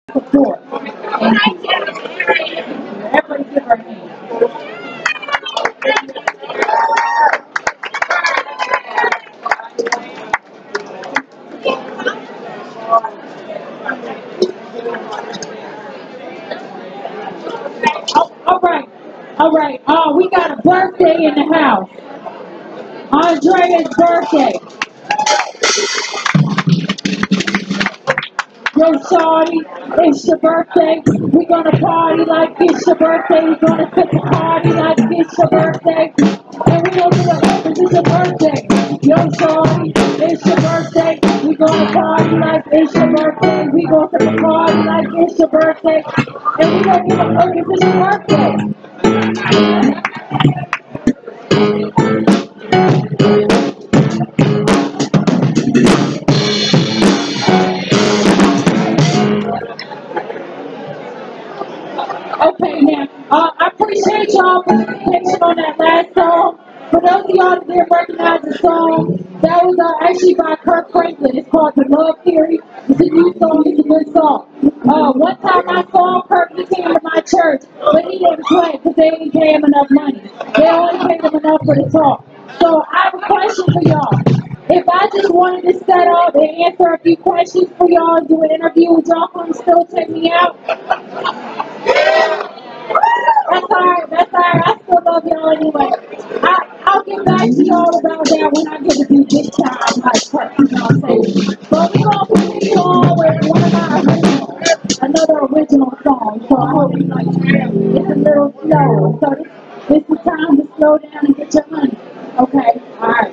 support. And everybody give her a hand. Oh, all right. All right. Oh, we got a birthday in the house. Andrea's birthday. Yo, shawty, it's your birthday. We're gonna party like it's your birthday. We're gonna set the party like it's your birthday. And we gonna do it because it's your birthday. Yo, shawty, it's your birthday. We're gonna party like it's your birthday. We gonna set the party like it's your birthday. And we gonna give it up because it's your birthday. Okay, now, I appreciate y'all for the attention on that last song. For those of y'all that didn't recognize the song, that was actually by Kirk Franklin. It's called The Love Theory. It's a new song. It's a good song. One time I saw Kirk, he came to my church, but he didn't play because they didn't pay him enough money. They only paid him enough for the talk. So I have a question for y'all. If I just wanted to set up and answer a few questions for y'all and do an interview, would y'all come still take me out? That's alright, that's alright. I still love y'all anyway. I'll get back to y'all about that when I get to do big time, like Kirk, you know what I'm saying? But we're going to continue on with one of my originals, another original song. So I hope you like it. It's a little slow. So this is time to slow down and get your money. Okay? Alright.